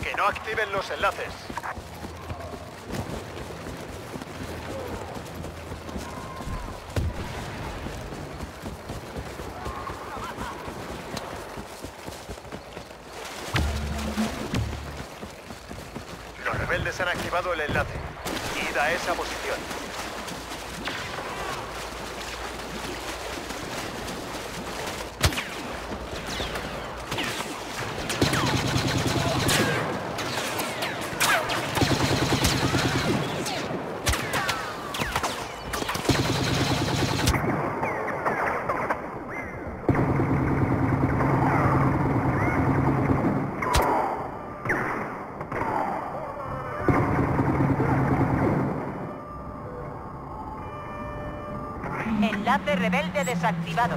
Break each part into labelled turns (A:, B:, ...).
A: Que no activen los enlaces. Los rebeldes han activado el enlace. Id a esa posición.
B: Enlace rebelde desactivado.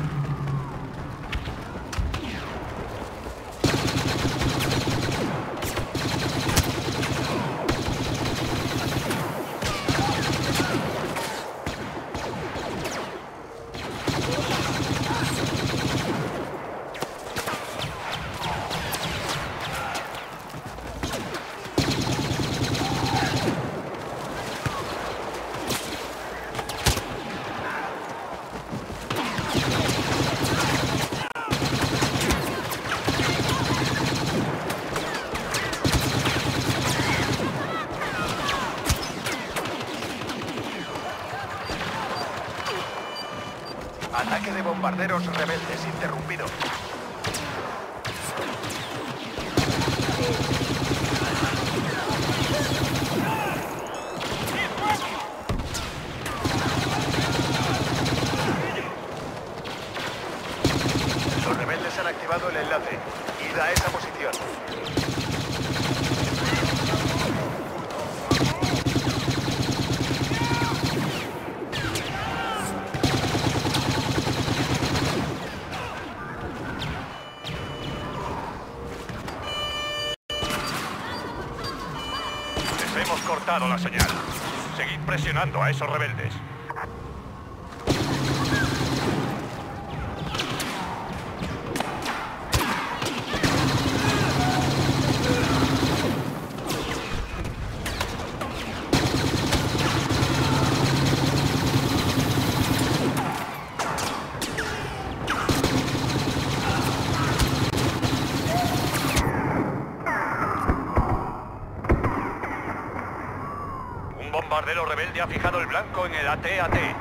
B: Ataque de bombarderos rebeldes interrumpido. Los rebeldes han activado el enlace. Id a esa posición.
A: Hemos cortado la señal. Seguid presionando a esos rebeldes. Un bombardero rebelde ha fijado el blanco en el AT-AT.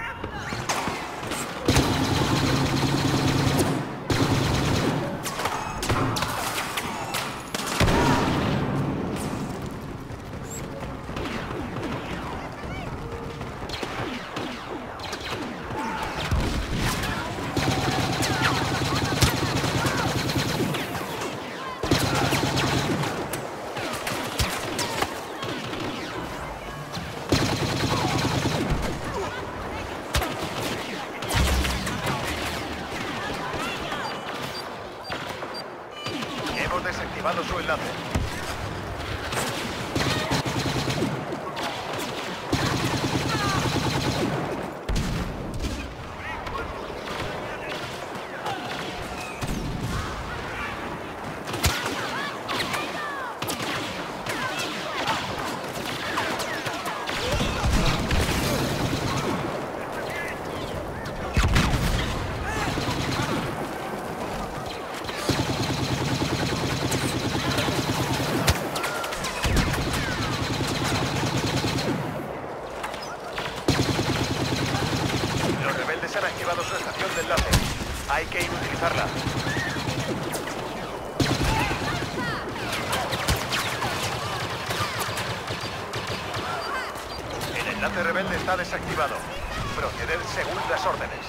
A: Hemos desactivado su enlace. Han activado su estación de enlace. Hay que inutilizarla. El enlace rebelde está desactivado. Proceded según las órdenes.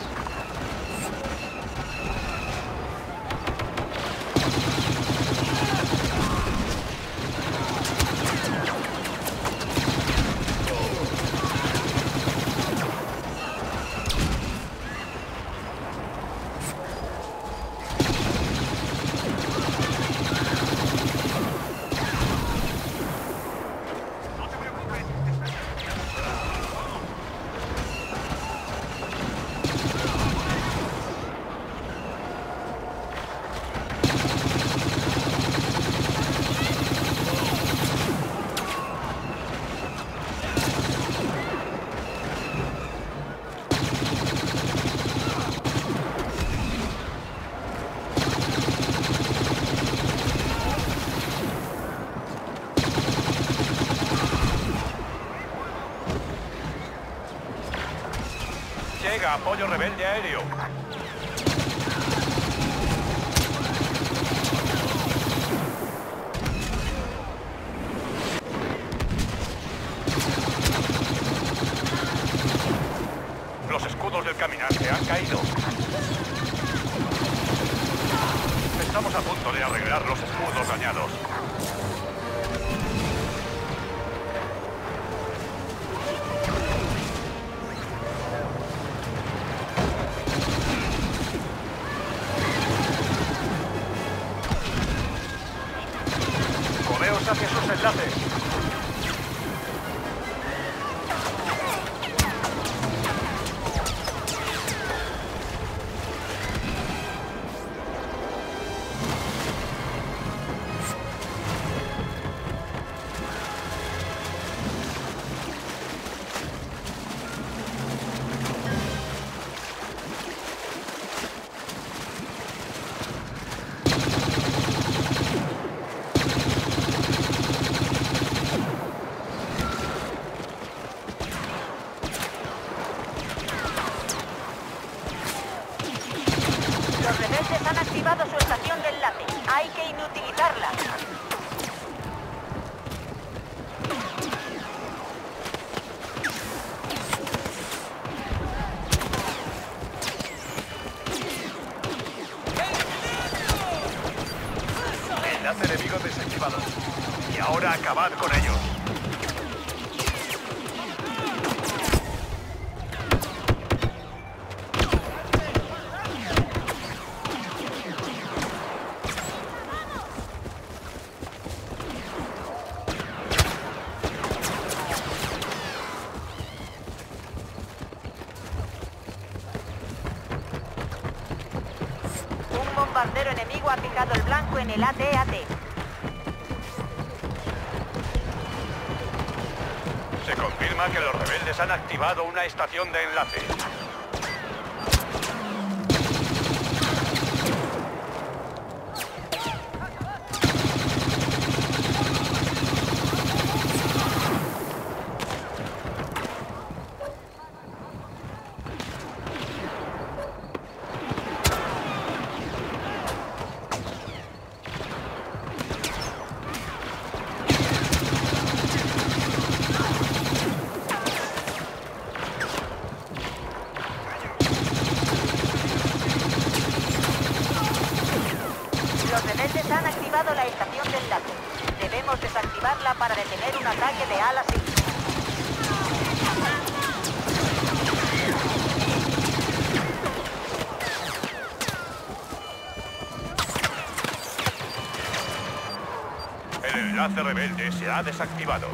A: Apoyo rebelde aéreo. Los escudos del caminante han caído. Estamos a punto de arreglar los escudos dañados.
B: Moveos hacia sus enlaces.
C: Los rebeldes han activado su estación de enlace. Hay que inutilizarla.
B: Enlace enemigo desactivado. Y ahora acabad con ellos.
C: Un bombardero enemigo ha picado el blanco en el AT-AT.
A: Se confirma que los rebeldes han activado una estación de enlace.
C: Los rebeldes han activado la estación de enlace. Debemos desactivarla para detener un ataque de ala SIG.
A: El enlace rebelde se ha desactivado.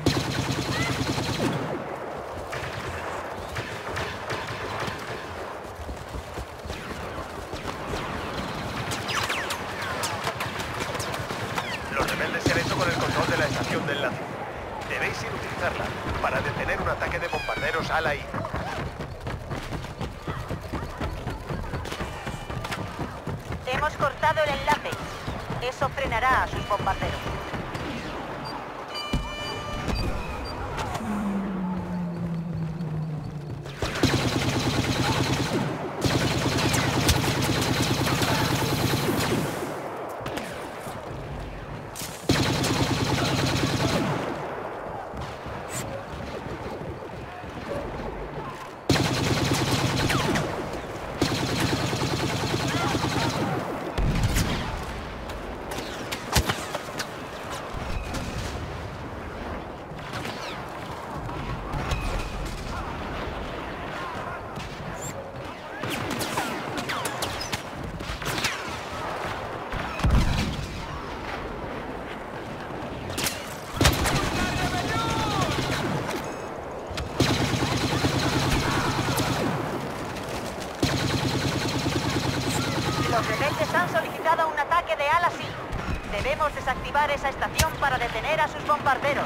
B: Los rebeldes se han hecho con el control de la estación de enlace. Debéis inutilizarla para detener un ataque de bombarderos ala-I.
C: Hemos cortado el enlace. Eso frenará a sus bombarderos. Los rebeldes han solicitado un ataque de ala SIG. Debemos desactivar esa estación para detener a sus bombarderos.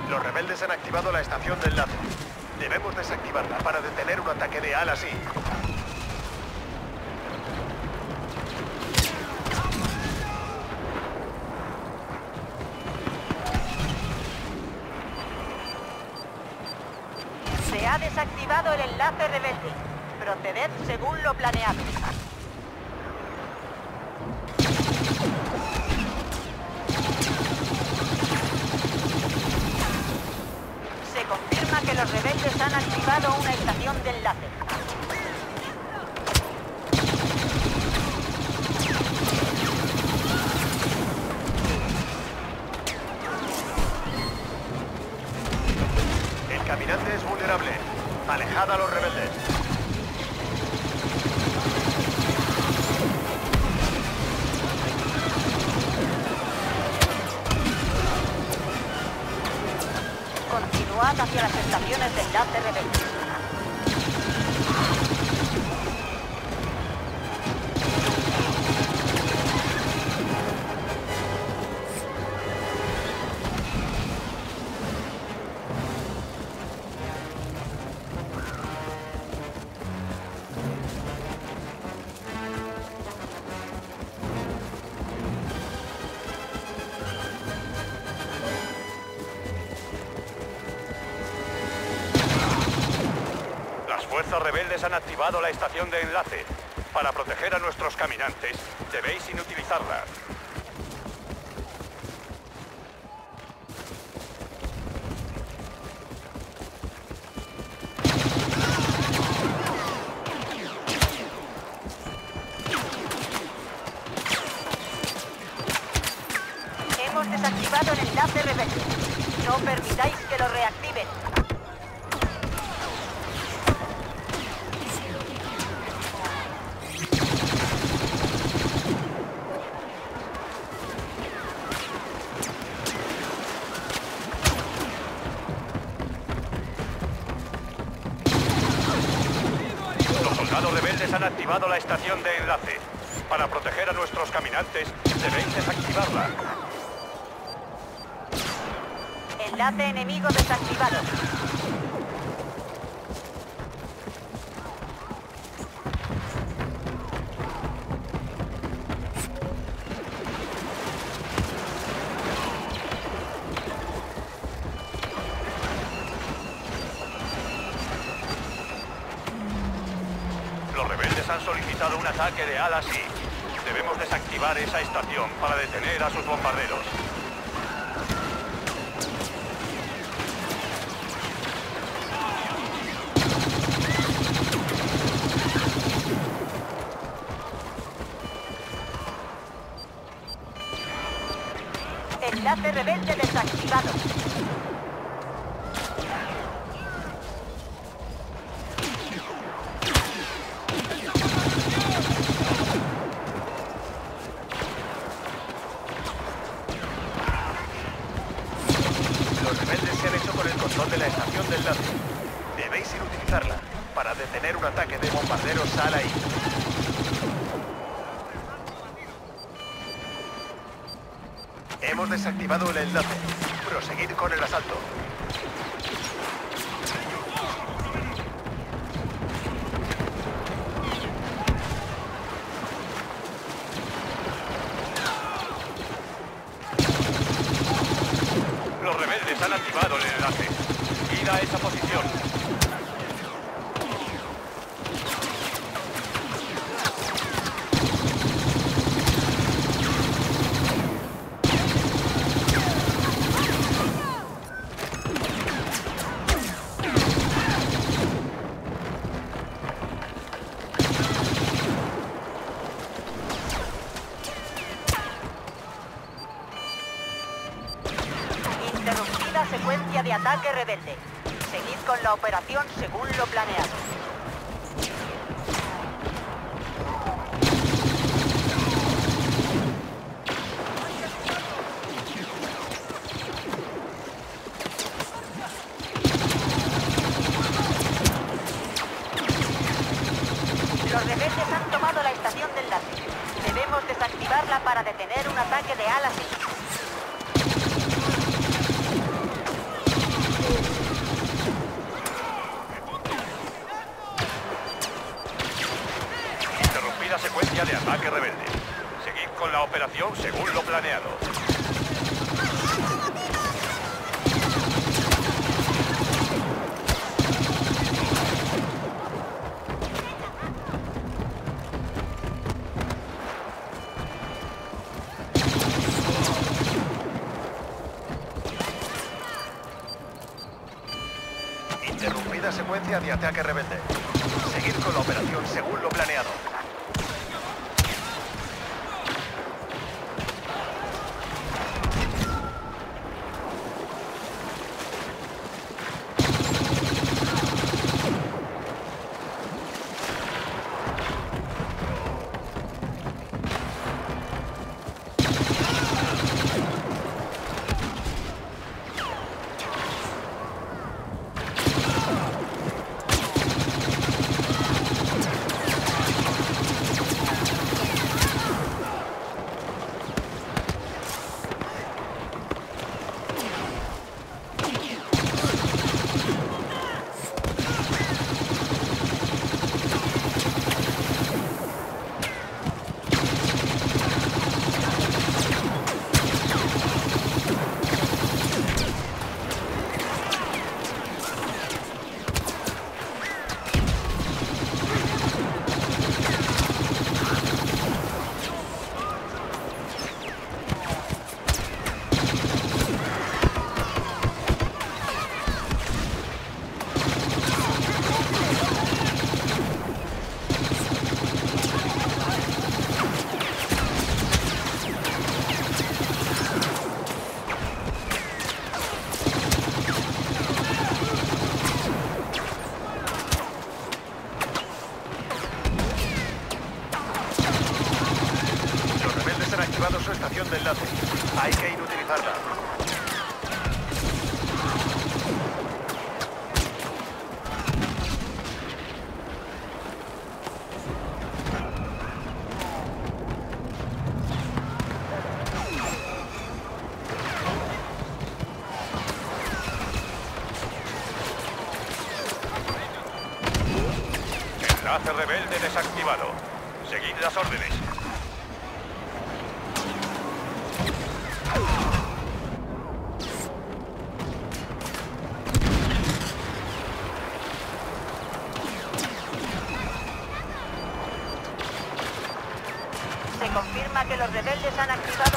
B: Los rebeldes han activado la estación de enlace. Debemos desactivarla para detener un ataque de alas y...
C: Se ha desactivado el enlace rebelde. Proceded según lo planeado. Se confirma que los rebeldes han activado una estación de enlace.
B: El caminante es vulnerable. Alejad a los rebeldes.
C: Continuad hacia las estaciones de enlace rebeldes.
A: Las fuerzas rebeldes han activado la estación de enlace. Para proteger a nuestros caminantes, debéis inutilizarla.
C: Hemos desactivado el enlace rebelde. No permitáis que lo reactiven.
A: Los soldados rebeldes han activado la estación de enlace. Para proteger a nuestros caminantes, debéis desactivarla.
C: Enlace enemigo desactivado.
A: Los rebeldes han solicitado un ataque de alas y debemos desactivar esa estación para detener a sus bombarderos.
C: Enlace rebelde desactivado.
B: Los rebeldes se han hecho con el control de la estación de enlace. Debéis inutilizarla para detener un ataque de bombarderos ala I. Hemos desactivado el enlace. Proseguid con el asalto.
A: Los rebeldes han activado el enlace. Id a esa posición.
C: Interrumpida secuencia de ataque rebelde. Seguid con la operación según lo planeado. Los rebeldes han tomado la estación de enlace. Debemos desactivarla para detener un ataque de alas.
B: Bienvenida secuencia de ataque rebelde. Seguir con la operación según lo planeado. Su estación de enlace. Hay que inutilizarla.
A: Enlace rebelde desactivado. Seguid las órdenes.
C: Se confirma que los rebeldes han activado